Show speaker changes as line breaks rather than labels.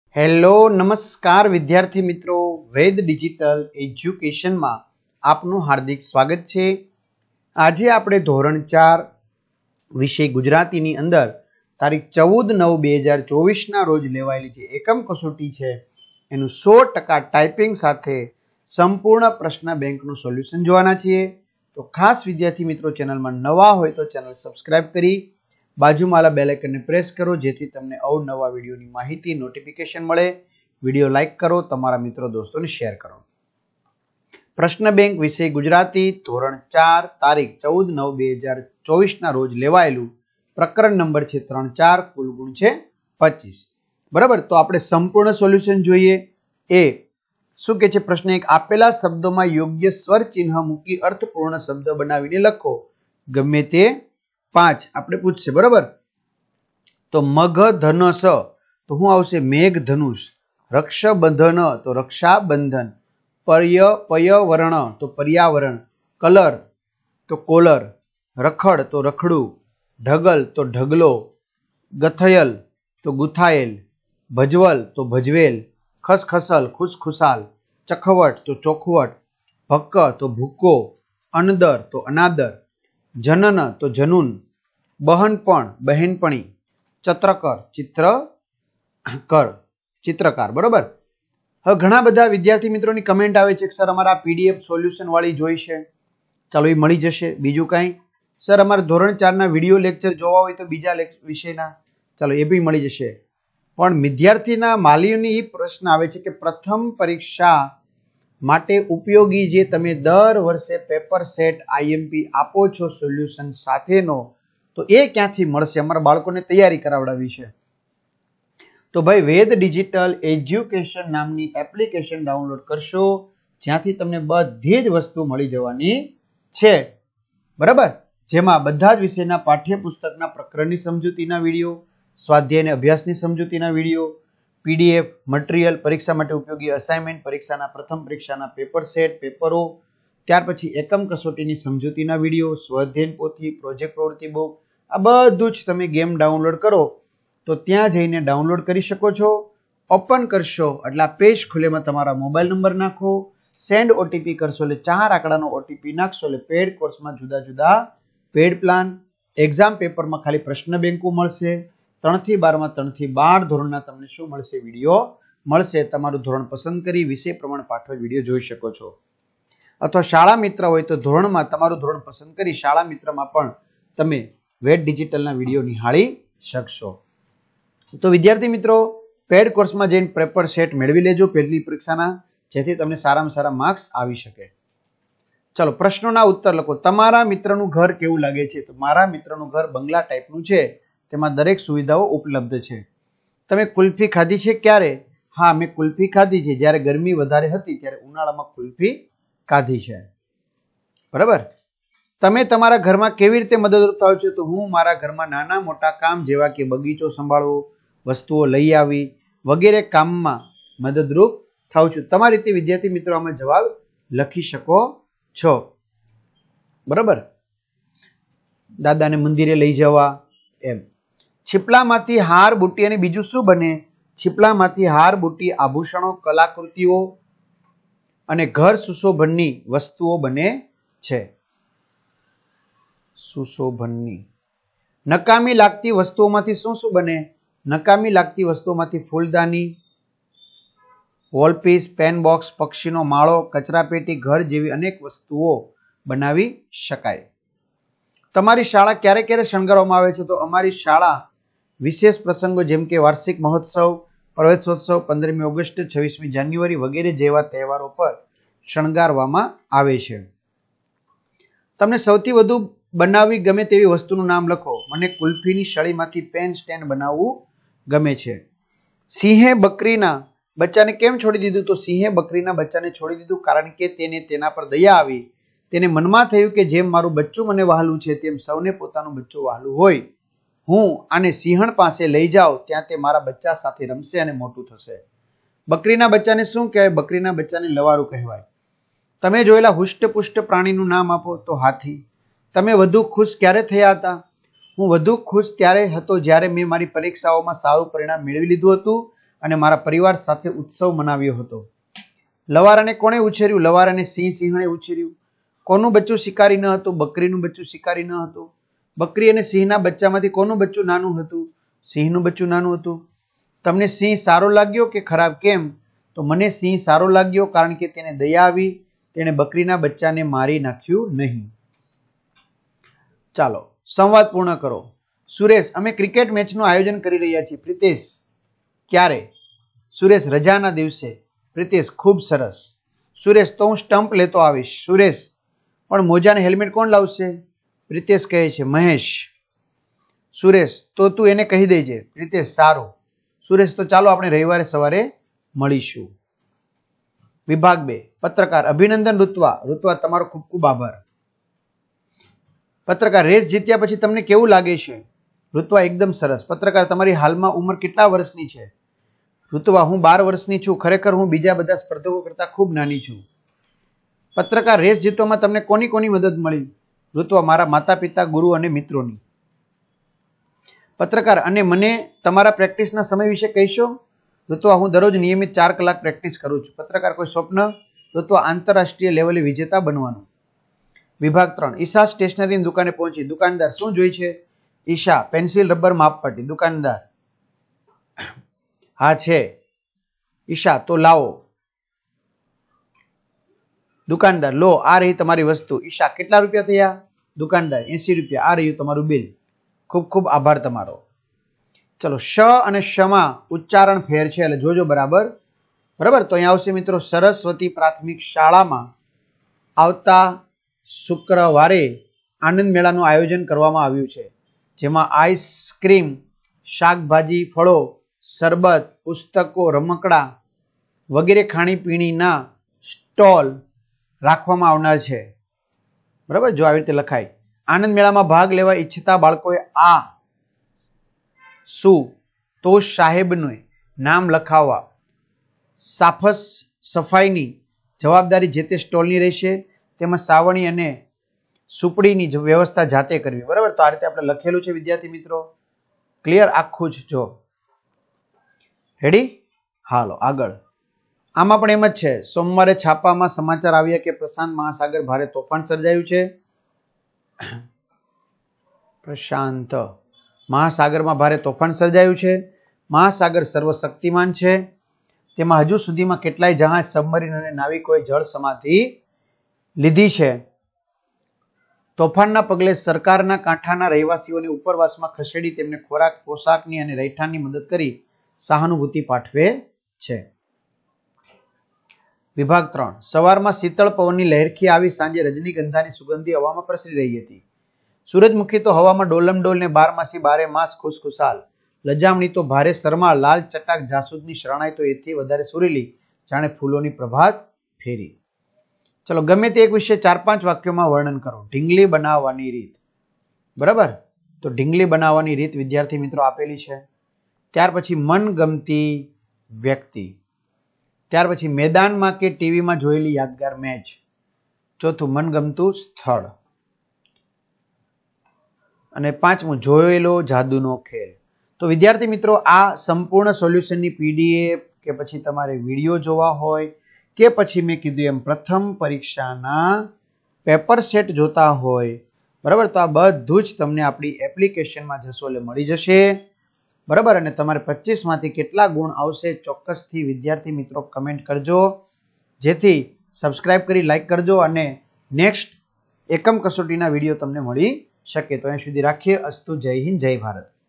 Hello નમસ્કાર વિદ્યાર્થી મિત્રો, વેદ ડિજિટલ એજ્યુકેશનમાં આપનું હાર્દિક સ્વાગત છે। આજે આપણે ધોરણ 4 વિષય ગુજરાતીની અંદર તારીખ 14/9/2024ના રોજ લેવાયેલી જે એકમ કસોટી છે એનું 100% ટાઈપિંગ સાથે સંપૂર્ણ પ્રશ્ન બેંકનું સોલ્યુશન જોવાના છીએ। તો ખાસ વિદ્યાર્થી મિત્રો ચેનલમાં નવા હોય તો ચેનલ સબસ્ક્રાઇબ કરી બાજુમાં વાળા બેલ આઇકનને પ્રેસ કરો જેથી તમને અવનવા વિડીયોની માહિતી નોટિફિકેશન મળે। વિડીયો લાઈક કરો, તમારા મિત્રો દોસ્તોને શેર કરો। પ્રશ્ન બેંક વિષય ગુજરાતી ધોરણ 4 તારીખ 14/9/2024ના રોજ લેવાયેલું પ્રકરણ નંબર છે 3-4, કુલ ગુણ છે 25। બરાબર, તો આપણે સંપૂર્ણ સોલ્યુશન જોઈએ। એ શું કે છે પ્રશ્ન 1, આપેલા શબ્દોમાં યોગ્ય સ્વર ચિહ્ન મૂકી અર્થપૂર્ણ શબ્દ બનાવીને લખો। ગમે તે 5 આપણે પૂછશે। બરાબર, તો મઘ ધનસ તો શું આવશે? મેઘ ધનુષ। રક્ષાબંધન તો રક્ષાબંધન। પર્યાવરણ તો પર્યાવરણ। કલર તો કોલર। રખડ તો રખડું। ઢગલ તો ઢગલો। ગથયલ તો ગુથાયેલ। ભજવલ તો ભજવેલ। ખસખસલ ખુશખુશાલ। ચખવટ તો ચોખવટ। ભક્ક તો ભૂક્કો। અનદર તો અનાદર। જનન તો જનુન। બહનપણ બહેનપણી। ચિત્રકર ચિત્રકાર। બરોબર, હવે ઘણા બધા વિદ્યાર્થી મિત્રોની કમેન્ટ આવે છે કે સર અમારા પીડીએફ સોલ્યુશન વાળી જોઈશે। ચાલો એ મળી જશે। બીજું કાંઈ સર અમારે ધોરણ 4ના વિડીયો લેક્ચર જોવા હોય તો બીજા વિષયના, ચાલો એ બી મળી જશે। પણ વિદ્યાર્થીના વાલીઓની એ પ્રશ્ન આવે છે કે પ્રથમ પરીક્ષા માટે ઉપયોગી જે તમે દર વર્ષે પેપર સેટ આઈએમપી આપો છો સોલ્યુશન સાથેનો, તો એ ક્યાંથી મળશે? અમારા બાળકોને તૈયારી કરાવડાવી છે। તો ભાઈ વેદ ડિજિટલ એજ્યુકેશન નામની એપ્લિકેશન ડાઉનલોડ કરશો, જ્યાંથી તમને બધી જ વસ્તુ મળી જવાની છે। બરાબર, જેમાં બધા જ વિષયના પાઠ્યપુસ્તકના પ્રકરણની સમજૂતીના વિડીયો, સ્વાધ્યાય અને અભ્યાસની સમજૂતીના વિડીયો, પીડીએફ મટીરિયલ, પરીક્ષા માટે ઉપયોગી અસાઇનમેન્ટ, પરીક્ષાના પ્રથમ પરીક્ષાના પેપર સેટ, પેપરો, ત્યાર પછી એકમ કસોટીની સમજૂતીના વિડીયો, સ્વાધ્યાય પોથી, પ્રોજેક્ટ પ્રવૃત્તિ બુક, આ બધું જ તમે ગેમ ડાઉનલોડ કરો તો ત્યાં જઈને ડાઉનલોડ કરી શકો છો। ઓપન કરશો એટલે આ પેજ ખુલેમાં તમારા મોબાઈલ નંબર નાખો, સેન્ડ ઓટીપી કરશો એટલે 4 આંકડાનો ઓટીપી નાખશો એટલે પેડ કોર્સમાં જુદા જુદા પેડ પ્લાન, એક્ઝામ પેપરમાં ખાલી પ્રશ્ન બેંકો મળશે। 3 થી 12માં 3 થી 12 ધોરણના તમને શું મળશે? વિડીયો મળશે। તમારું ધોરણ પસંદ કરી વિષય પ્રમાણે પાઠવેલ વિડીયો જોઈ શકો છો। અથવા શાળા મિત્ર હોય તો ધોરણમાં તમારું ધોરણ પસંદ કરી શાળા મિત્રમાં પણ તમે વેદ ડિજિટલના વિડીયો નિહાળી શકશો। તો વિદ્યાર્થી મિત્રો પેડ કોર્સમાં જઈને પેપર સેટ મેળવી લેજો પહેલી પરીક્ષાના, જેથી તમને સારામાં સારા માર્ક્સ આવી શકે। ચલો પ્રશ્નોના ઉત્તર લખો। તમારા મિત્રનું ઘર કેવું લાગે છે? તો મારા મિત્રનું ઘર બંગલા ટાઈપનું છે, તેમાં દરેક સુવિધાઓ ઉપલબ્ધ છે। તમે કુલ્ફી ખાધી છે? ક્યારે? હા, મેં કુલ્ફી ખાધી છે, જ્યારે ગરમી વધારે હતી ત્યારે ઉનાળામાં કુલ્ફી ખાધી છે। બરાબર, તમે તમારા ઘરમાં કેવી રીતે મદદરૂપ થાવ છો? તો હું મારા ઘરમાં નાના મોટા કામ જેવા કે બગીચો સંભાળવો, વસ્તુઓ લઈ આવી વગેરે કામમાં મદદરૂપ થાવ છું। તમારી રીતે વિદ્યાર્થી મિત્રો આમાં જવાબ લખી શકો છો। બરાબર, દાદાને મંદિરે લઈ જવા એમ। છીપલામાંથી હાર, બુટ્ટી અને બીજું શું બને? છીપલામાંથી હાર, બુટ્ટી, આભૂષણો, કલાકૃતિઓ અને ઘર સુશોભનની વસ્તુઓ બને છે। સુશોભનની નકામી લાગતી વસ્તુઓમાંથી શું શું બને? નકામી લાગતી વસ્તુઓમાંથી ફૂલદાની, વોલપીસ, પેન બોક્સ, પક્ષીનો માળો, કચરાપેટી, ઘર જેવી અનેક વસ્તુઓ બનાવી શકાય। તમારી શાળા ક્યારે ક્યારે શણગારવામાં આવે છે? તો અમારી શાળા વિશેષ પ્રસંગો જેમ કે વાર્ષિક મહોત્સવ, પ્રવેશોત્સવ, 15મી ઓગસ્ટ, 26મી જાન્યુઆરી વગેરે જેવા તહેવારો પર શણગારવામાં આવે છે। તમને સૌથી વધુ બનાવવી ગમે તેવી વસ્તુનું નામ લખો। મને કુલ્ફીની સળીમાંથી પેન સ્ટેન્ડ બનાવવું ગમે છે। સિંહે બકરીના બચ્ચાને કેમ છોડી દીધું? તો સિંહે બકરીના બચ્ચાને છોડી દીધું કારણ કે તેને તેના પર દયા આવી। તેને મનમાં થયું કે જેમ મારું બચ્ચું મને વહાલું છે તેમ સૌને પોતાનું બચ્ચું વહાલું હોય। હું આને સિંહણ પાસે લઈ જાઉં, ત્યાં તે મારા બચ્ચા સાથે રમશે અને મોટું થશે। બકરીના બચ્ચાને શું કહેવાય? બકરીના બચ્ચાને લવારું કહેવાય। તમે જોયેલા હુષ્ટપુષ્ટ પ્રાણીનું નામ આપો? તો હાથી। તમે વધુ ખુશ ક્યારે થયા હતા? હું વધુ ખુશ ત્યારે હતો જ્યારે મેં મારી પરીક્ષાઓમાં સારું પરિણામ મેળવી લીધું હતું અને મારા પરિવાર સાથે ઉત્સવ મનાવ્યો હતો. લવારાને કોણે ઉછેર્યું? લવારાને સિંહણે ઉછેર્યું. કોનું બચ્ચું શિકારી ન હતું? બકરીનું બચ્ચું શિકારી ન હતું. બકરી અને સિંહના બચ્ચામાંથી કોનું બચ્ચું નાનું હતું? સિંહનું બચ્ચું નાનું હતું. તમને સિંહ સારો લાગ્યો કે ખરાબ? કેમ? તો મને સિંહ સારો લાગ્યો કારણ કે તેને દયા આવી, તેણે બકરીના બચ્ચાને મારી નાખ્યું નહીં. ચાલો સંવાદ પૂર્ણ કરો. સુરેશ, અમે ક્રિકેટ મેચનું આયોજન કરી રહ્યા છીએ. પ્રિતેશ, ક્યારે? સુરેશ, રજાના દિવસે. પ્રિતેશ, ખૂબ સરસ. સુરેશ, તો હું સ્ટમ્પ લેતો આવીશ. સુરેશ, પણ મોજા અને હેલ્મેટ કોણ લાવશે? પ્રિતેશ કહે છે મહેશ. સુરેશ, તો તું એને કહી દેજે. પ્રિતેશ, સારું. સુરેશ, તો ચાલો આપણે રવિવારે સવારે મળીશું. વિભાગ 2 પત્રકાર. અભિનંદન ઋત્વા. ઋત્વા, તમારો ખૂબ ખૂબ આભાર. પત્રકાર. રેસ જીત્યા પછી તમને કેવું લાગે છે? ઋત્વા, એકદમ સરસ. પત્રકાર. તમારી હાલમાં ઉંમર કેટલા વર્ષની છે? ઋત્વા, હું 12 વર્ષની છું. ખરેખર હું બીજા બધા સ્પર્ધકો કરતા ખૂબ નાની છું. પત્રકાર. રેસ જીતવામાં તમને કોની કોની મદદ મળી? ઋત્વા, મારા માતા પિતા, ગુરુ અને મિત્રોની. પત્રકાર. અને મને તમારા પ્રેક્ટિસના સમય વિશે કહેશો? ઋત્વા, હું દરરોજ નિયમિત 4 કલાક પ્રેક્ટિસ કરું છું. પત્રકાર. કોઈ સ્વપ્ન? ઋત્વા, આંતરરાષ્ટ્રીય લેવલે વિજેતા બનવાનું. વિભાગ 3 ઈશા સ્ટેશનરીની દુકાને પહોંચી. દુકાનદાર, શું જોઈ છે? ઈશા, પેન્સિલ, રબર, માપપટ્ટી. દુકાનદાર, હા છે. ઈશા, તો લાવો. દુકાનદાર, લો, આ રહી તમારી વસ્તુ. ઈશા, કેટલા રૂપિયા થયા? દુકાનદાર, 80 રૂપિયા. આ રહ્યું તમારું બિલ. ખૂબ ખૂબ આભાર તમારો. ચલો, શ અને શમાં ઉચ્ચારણ ફેર છે એટલે જોજો બરાબર. બરાબર, તો અહીંયા આવશે મિત્રો, સરસ્વતી પ્રાથમિક શાળામાં આવતા શુક્રવારે આનંદ મેળાનું આયોજન કરવામાં આવ્યું છે, જેમાં આઈસ્ક્રીમ, શાકભાજી, ફળો, શરબત, પુસ્તકો, રમકડા વગેરે ખાણીપીણીના સ્ટોલ રાખવામાં આવનાર છે. બરાબર, જો આવી રીતે લખાય. આનંદ મેળામાં ભાગ લેવા ઈચ્છતા બાળકોએ આ શું તો સાહેબનું નામ લખાવવા. સાફસ સફાઈની જવાબદારી જે તે સ્ટોલની રહેશે. તેમાં સાવણી અને સુપડીની વ્યવસ્થા જાતે કરવી. બરાબર, તો આ રીતે આપણે લખેલું છે વિદ્યાર્થી મિત્રો. ક્લિયર? આખું જ જો. રેડી? હાલો આગળ. આમાં પણ એમ જ છે. સોમવારે છાપામાં સમાચાર આવ્યા કે પ્રશાંત મહાસાગર ભારે તોફાન સર્જાયું છે. પ્રશાંત મહાસાગરમાં ભારે તોફાન સર્જાયું છે. મહાસાગર સર્વશક્તિમાન છે. તેમાં હજુ સુધીમાં કેટલાય જહાજ, સબમરીન અને નાવિકોએ જળ સમાધિ લીધી છે. તોફાનના પગલે સરકારના કાંઠાના રહેવાસીઓને ઉપરવાસમાં ખસેડી તેમને ખોરાક, પોશાકની અને રહેઠાણની મદદ કરી સહાનુભૂતિ પાઠવે છે. વિભાગ 3 સવારમાં શીતળ પવનની લહેરખી આવી. સાંજે રજનીગંધાની સુગંધી હવામાં પ્રસરી રહી હતી. સૂરજમુખી તો હવામાં ડોલમડોલ ને 12 બારે માસ ખુશખુશાલ. લજામણી તો ભારે શરમાળ. લાલ ચટાક જાસૂદની શરણાઈ તો એથી વધારે સુરીલી, જાણે ફૂલોની પ્રભાત ફેરી. ચલો, ગમે તે એક વિશે 4-5 વાક્યોમાં વર્ણન કરો. ઢીંગલી બનાવવાની રીત. બરાબર, તો ઢીંગલી બનાવવાની રીત વિદ્યાર્થી મિત્રો આપેલી છે. ત્યાર પછી મનગમતી વ્યક્તિ. ત્યાર પછી મેદાનમાં કે ટીવીમાં જોયેલી યાદગાર મેચ. ચોથું મનગમતું સ્થળ. અને 5મું જોયેલો જાદુનો ખેલ. તો વિદ્યાર્થી મિત્રો, આ સંપૂર્ણ સોલ્યુશનની પીડીએફ કે પછી તમારે વિડીયો જોવા હોય કે પછી મેં કીધું એમ પ્રથમ પરીક્ષાના પેપર સેટ જોતા હોય, બરાબર, તો આ બધું જ તમને આપણી એપ્લિકેશનમાં જશો એટલે મળી જશે. બરાબર, અને તમારે 25માંથી કેટલા ગુણ આવશે ચોક્કસથી વિદ્યાર્થી મિત્રો કમેન્ટ કરજો, જેથી સબસ્ક્રાઇબ કરી લાઈક કરજો અને નેક્સ્ટ એકમ કસોટીના વિડીયો તમને મળી શકે. તો અહીં સુધી રાખીએ. અસ્તુ. જય હિન્દ, જય ભારત.